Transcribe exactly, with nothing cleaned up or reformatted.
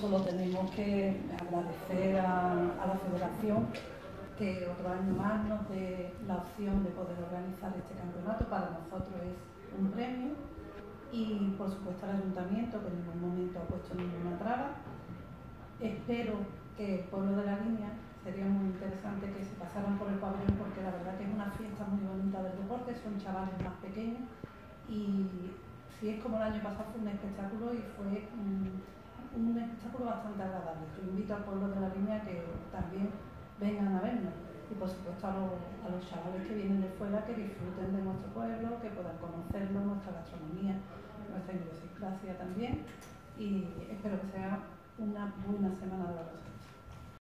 solo tenemos que agradecer a, a la Federación que otro año más nos dé la opción de poder organizar este campeonato. Para nosotros es un premio, y por supuesto al Ayuntamiento, que en ningún momento ha puesto ninguna traba. Espero que el pueblo de La Línea, sería muy interesante que se pasaran por el pabellón, porque la verdad que es una fiesta muy bonita del deporte, son chavales más pequeños, y si es como el año pasado fue un espectáculo, y fue un, un espectáculo bastante agradable. Yo invito al pueblo de La Línea que también vengan a vernos, y por supuesto a los, a los chavales que vienen de fuera, que disfruten de nuestro pueblo, que puedan conocerlo, nuestra gastronomía, nuestra idiosincrasia también, y espero que sea una buena semana de vacaciones.